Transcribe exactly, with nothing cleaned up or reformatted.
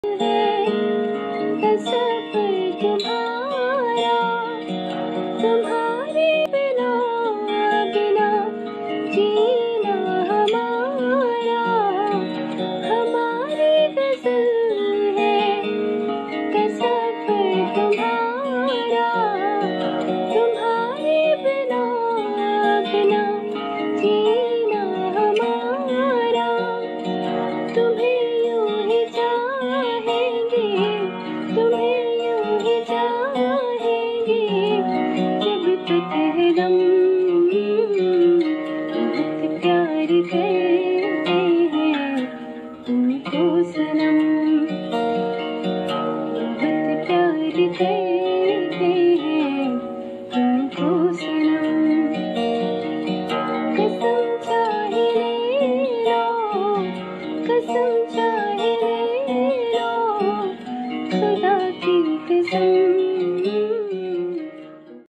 है सफर तुम्हारा, तुम्हारे बिना बिना जीना हमारा, हमारी गज़ल है सफर तुम्हारा, तुम्हारे बिना बिना जीना हमारा। तुम्हें यूं ही चाहेंगे, तुम्हें यूं ही चाहेंगे, जब तक है दम। बहुत प्यार करते हैं तुमको सनम, बहुत प्यार करते हैं तुमको सनम। कसम चाहे ले लो, कसम चाहे ले लो, खुदा की कसम।